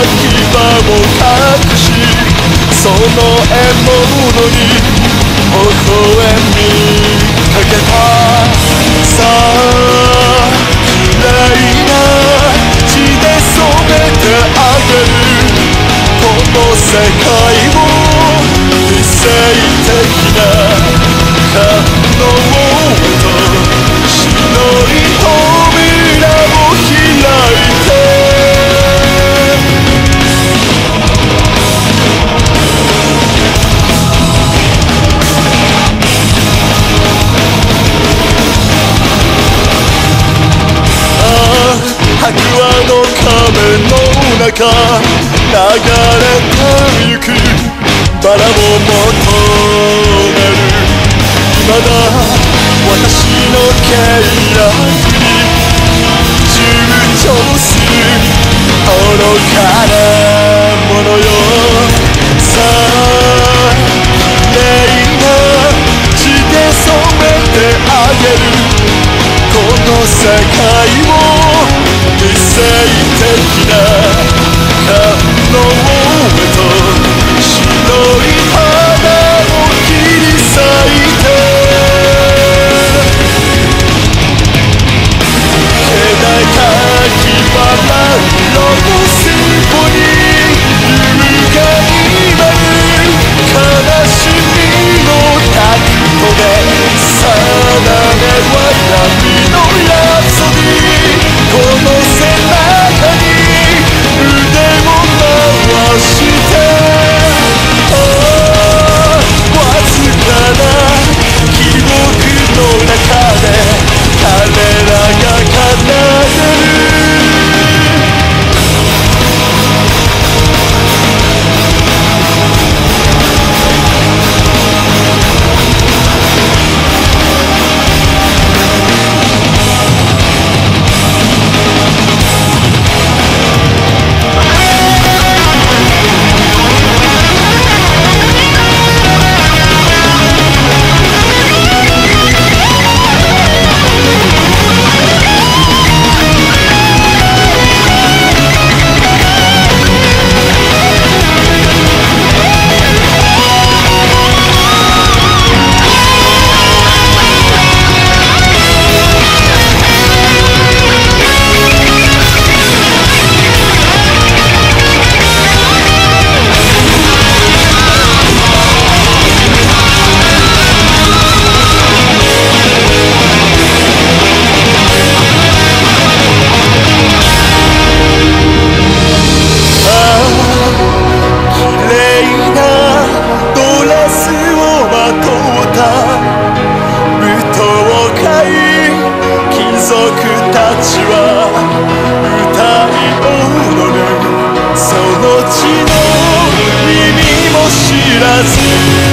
牙を隠し、その獲物に微笑みかけた。さあ綺麗な血で染めてあげる、この世界を理性的な可能と白い扉を開いて。白亜の壁の中流れてゆくバラを求める。まだ私の計略に躊躇する愚かなものよ。さあ綺麗な血で染めてあげる、この世界を理性的な可能へと白い花を切り裂いて。気高きバラ色のシンフォニー、揺が今る悲しみのタクトで定めは闇のラプソディ。この背中に腕を回してわずかな記憶の中で彼らが奏でる。その血の耳も知らず